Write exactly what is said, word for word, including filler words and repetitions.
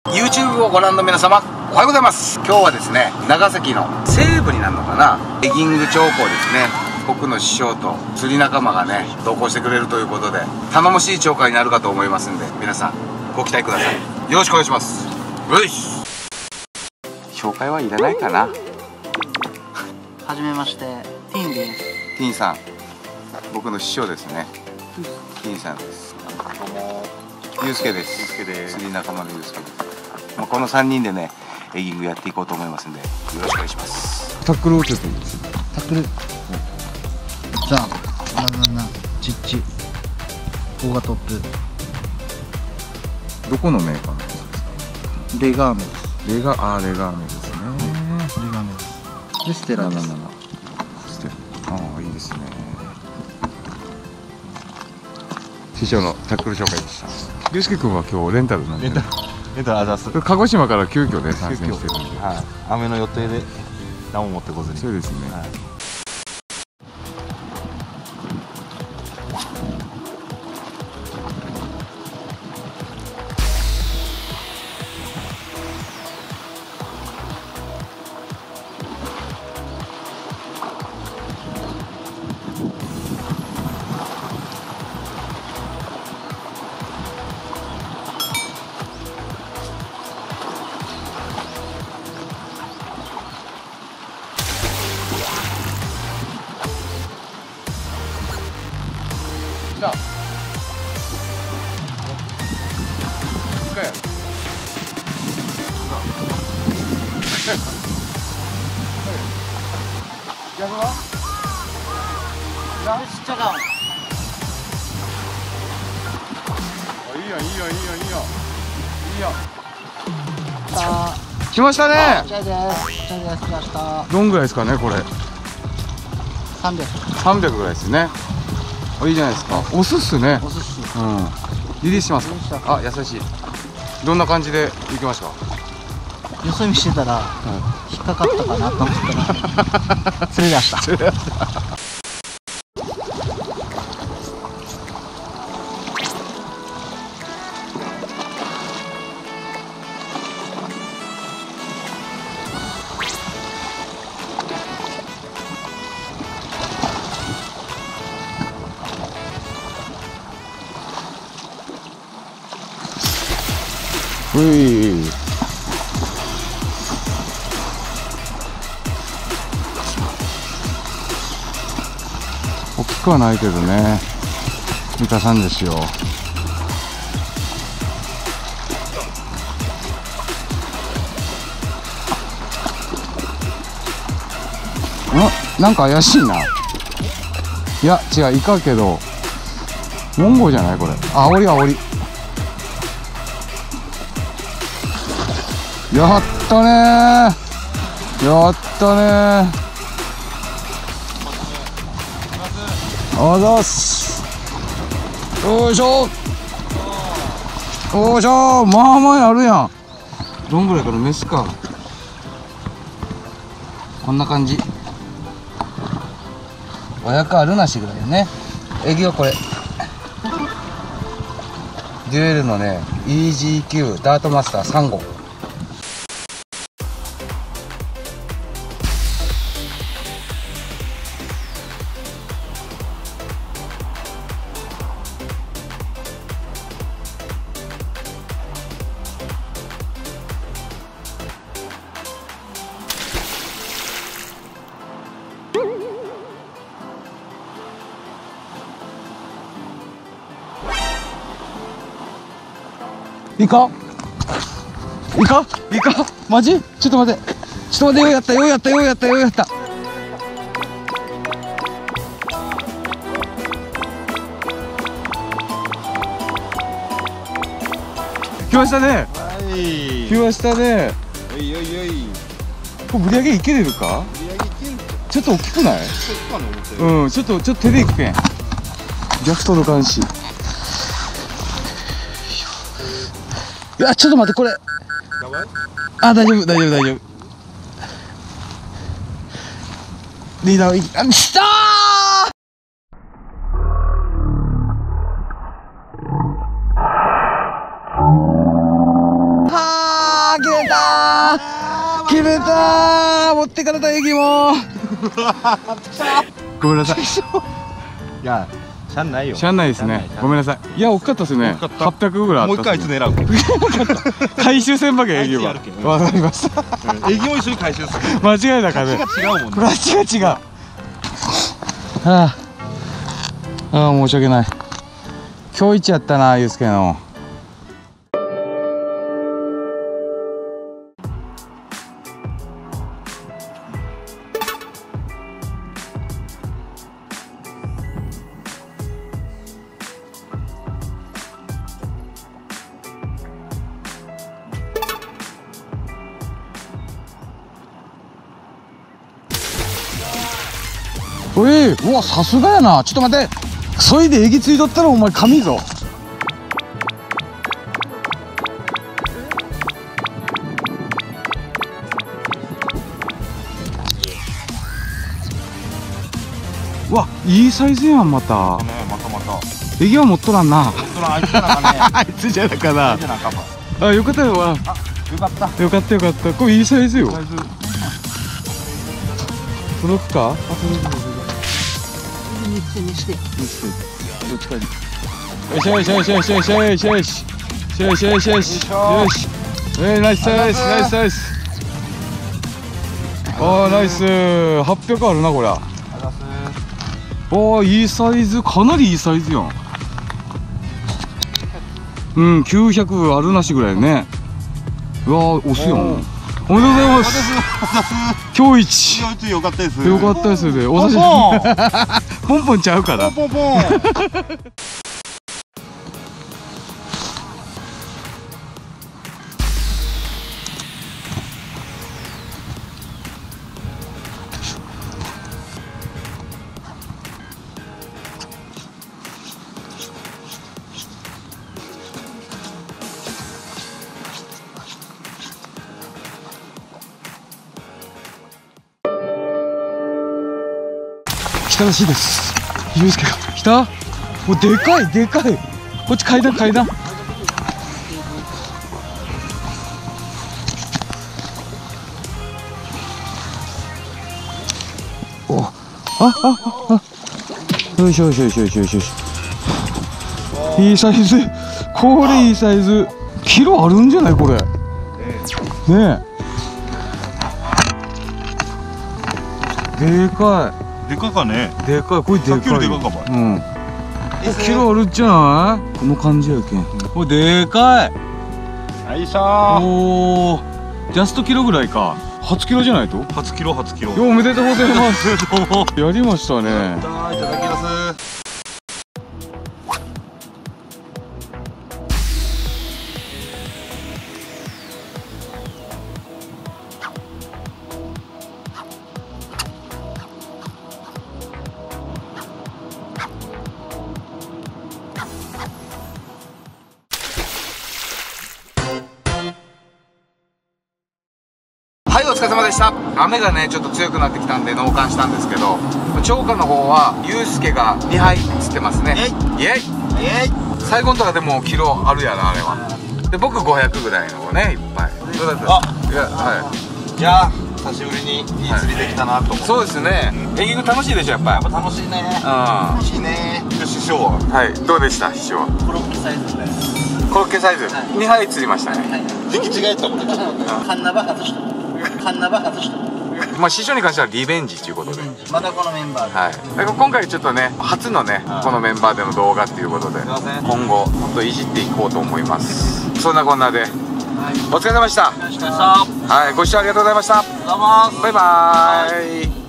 ユーチューブ をご覧の皆様、おはようございます。今日はですね、長崎の西部になるのかな、エギング兆候ですね。僕の師匠と釣り仲間がね、同行してくれるということで、頼もしい釣果になるかと思いますんで、皆さんご期待ください。よろしくお願いします。よし。紹介はいらないかな。 はじめまして、ティーンです。 ティーンさん、僕の師匠ですね。ティーンさんです。どうも。ゆうすけです。ゆうすけです。釣り仲間のゆうすけです。まあ、このさんにんでね、エギングやっていこうと思いますんで、よろしくお願いします。タックルをつけていいです。 タックル。ザン、バナナ、チッチ、オーガトップ。 どこのメーカーなんですか。 レガーメです。 レガ、あー、レガーメですね。 レガーメです。で、ステラです。 ステラ。ああ、いいですね。師匠のタックル紹介でした。ゆうすけ君は今日レンタルなんで、ね。 レンタルアザス。 鹿児島から急遽で参戦してるんで。 はい。雨の予定で何も持ってこずに。 そうですね。はい。来た。逆は？ よし、チャガン。 いいよいいよいいよいいよいいよ。 来来ましたね。 チャイです。チャイです。来ました。 どんぐらいですかねこれ。 三百。 三百ぐらいですね。いいじゃないですか。おすすね。 お寿司。 うん。リリースしますか。あ、優しい。どんな感じで行きました。 よそ見してたら、引っかかったかなと思ったら。釣れ出した。釣れ出した。 うい。大きくはないけどね。三田さんですよ。ん、なんか怪しいな。いや、違う、イカけど。モンゴじゃない、これ。あおり、あおり。やったねー。やったねー。あざっす。よいしょ。よいしょ。まあまああるやん。どんぐらいからメスか。こんな感じ。親かあるなしぐらいよね。エギはこれ。デュエルのね、イージーキュー ダートマスターさん号。イカイカイカマジちょっと待ってちょっと待ってようやったようやったようやったようやった来ましたね。 はい。 来ましたね。 おいおいおい。 これぶり上げいけれるか。 売り上げいけるか。 ちょっと大きくない。うん、ちょっとちょっと手でいくけん。逆届かんし。うわ、ちょっと待って、これ。あ、大丈夫、大丈夫、大丈夫。リーダー、あ、きたー。はれたー切れたー持ってかれたエギもごめんなさい。 いや、しゃんないよ。 しゃあないですね。ごめんなさい。いや、大きかったですね。はっぴゃくぐらいあった。 もう一回あいつ狙う。 回収せんばけエギは。わかりました。 エギも一緒に回収する。 間違いなかね。 違うもんね。 これは違う違う。はあ。ああ、申し訳ない。今日一やったな、ゆうすけの。おい、うわ、さすがやな。ちょっと待って。そいでエギついとったらお前神ぞ。うわ、いいサイズやん、また。 ね、またまた。 エギは持っとらんな。 そらあいつじゃなかね。 あいつじゃなかな。 あいつじゃなかば。 あ、よかったよ。あ、 よかった。 よかったよかった。これいいサイズよ。 サイズ。 届くか？あ、届く届く。 にしてにしてどっちかに。よしよしよしよしよしよしよしよしよしよしよしよし。えー、ナイスナイスナイスナイス。あー、ナイス。はっぴゃくあるな、これ。あー、いいサイズ。かなりいいサイズやん。うん、きゅうひゃくあるなしぐらいね。うわー、押すやん。おめでとうございます。今日一。 今日一よかったです。 よかったですね。お刺身。ポンポンちゃうから。 ポンポンポン。 来たらしいです。ゆうすけが来た。もうでかいでかい。こっち階段階段。お、ああああ。よいしょよいしょよいしょよいしょよいしょ。いいサイズ。これいいサイズ。キロあるんじゃないこれ。ねえ。でかい。 でかかね。 でかい、これでかい。 さっきよりでかかばい。 うん。キロあるんじゃない？この感じやけん。これでかい。 よいしょ。 おお。ジャストキロぐらいか。初キロじゃないと？ 初キロ初キロ。 おめでとうございます。やりましたね。 いただきます。 はい、お疲れ様でした。雨がねちょっと強くなってきたんで納棺したんですけど、超過の方はゆうすけがにはい釣ってますね。イエイイエイ最後のとかでもキロあるやなあれは。で僕ごひゃくぐらいのねいっぱい。どうだったですか？いや、はい。 いやー、久しぶりにいい釣りできたなと思って。 そうですね。エギング楽しいでしょやっぱり。 やっぱ楽しいね。 うん。 楽しいね。師匠は。 はい、どうでした師匠は？ コロッケサイズぐらいコロッケサイズ、 はい、 にはい釣りましたね。 はい引き違えたもんね。ちょっとね。 カンナバ外したカンナバ外したまあ師匠に関してはリベンジということで、 またこのメンバーではい、だから今回ちょっとね初のねこのメンバーでの動画っていうことで、 すいません。 今後もっといじっていこうと思います。そんなこんなでお疲れ様でした。 よろしくお願いします。 はい、ご視聴ありがとうございました。 どうもー。 バイバーイ。